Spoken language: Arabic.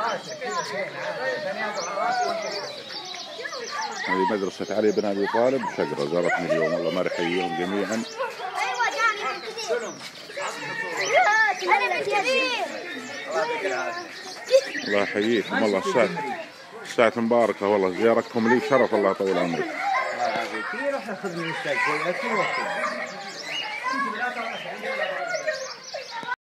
هذه مدرسة علي بن أبي طالب شقرة، زارتني اليوم، والله ما أحييهم جميعا. الله يحييكم، والله الساعة مباركة، والله زيارتكم لي شرف، الله يطول عمرك. الله يعافيك. يروح ياخذ من الشاي شوية.